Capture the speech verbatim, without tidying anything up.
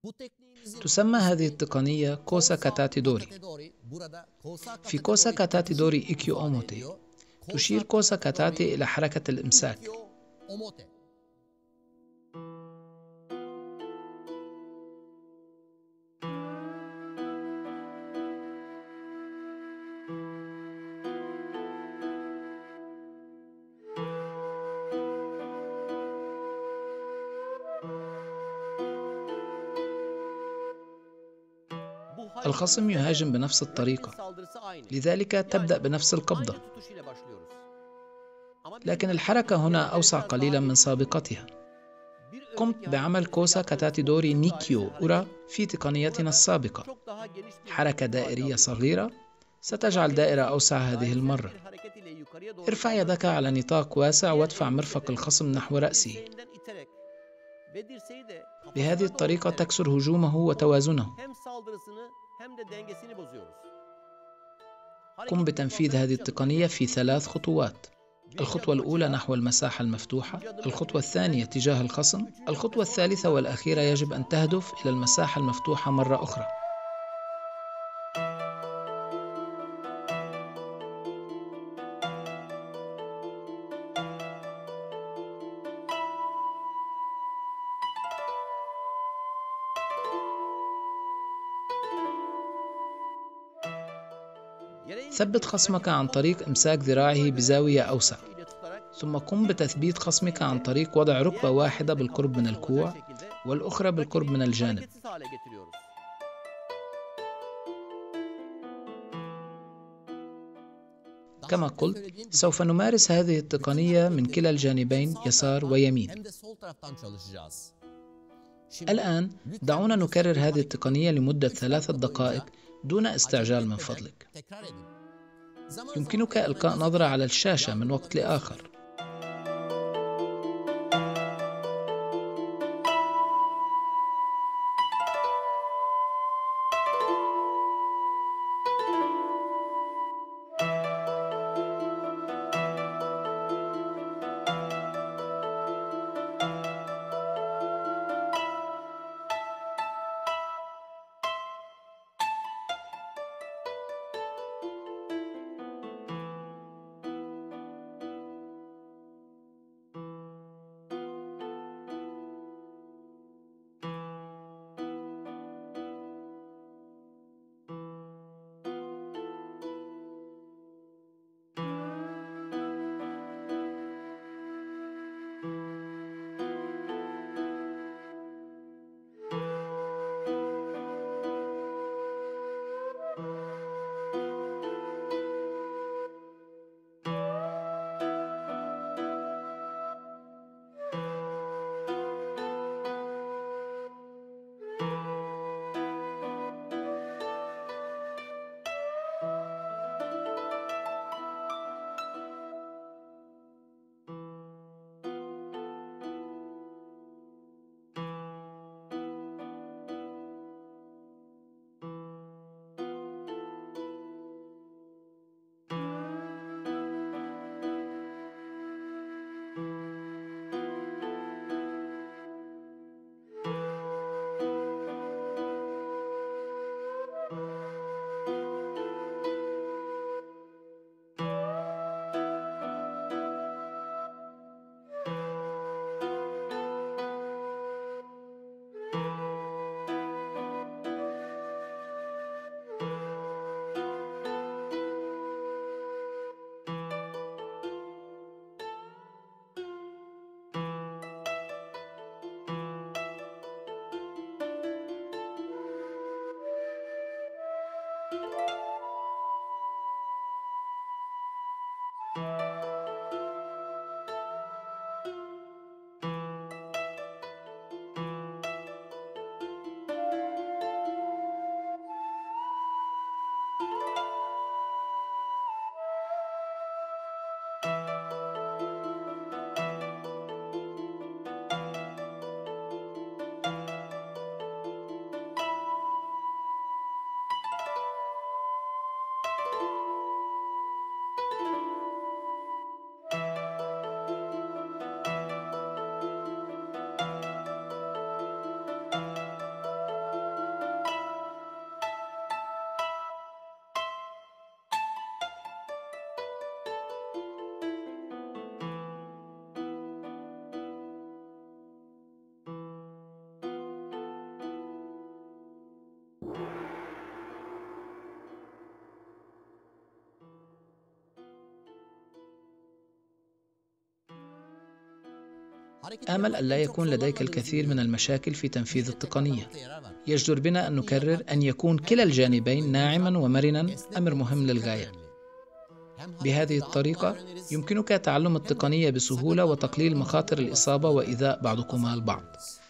تسمى هذه التقنية كوسا كاتاتي دوري. في كوسا كاتاتي دوري إيكيو أوموتي تشير كوسا كاتاتي إلى حركة الإمساك. الخصم يهاجم بنفس الطريقة، لذلك تبدأ بنفس القبضة، لكن الحركة هنا أوسع قليلا من سابقتها. قمت بعمل كوسا كاتاتي دوري نيكيو أورا في تقنيتنا السابقة، حركة دائرية صغيرة ستجعل دائرة أوسع هذه المرة. ارفع يدك على نطاق واسع وادفع مرفق الخصم نحو رأسه. بهذه الطريقة تكسر هجومه وتوازنه. قم بتنفيذ هذه التقنية في ثلاث خطوات. الخطوة الأولى نحو المساحة المفتوحة، الخطوة الثانية تجاه الخصم، الخطوة الثالثة والأخيرة يجب أن تهدف إلى المساحة المفتوحة مرة أخرى. ثبت خصمك عن طريق إمساك ذراعه بزاوية أوسع، ثم قم بتثبيت خصمك عن طريق وضع ركبة واحدة بالقرب من الكوع والأخرى بالقرب من الجانب. كما قلت، سوف نمارس هذه التقنية من كلا الجانبين يسار ويمين. الآن دعونا نكرر هذه التقنية لمدة ثلاثة دقائق دون استعجال من فضلك. يمكنك إلقاء نظرة على الشاشة من وقت لآخر. آمل أن لا يكون لديك الكثير من المشاكل في تنفيذ التقنية. يجدر بنا أن نكرر أن يكون كلا الجانبين ناعماً ومرناً أمر مهم للغاية. بهذه الطريقة يمكنك تعلم التقنية بسهولة وتقليل مخاطر الإصابة وإيذاء بعضكما البعض.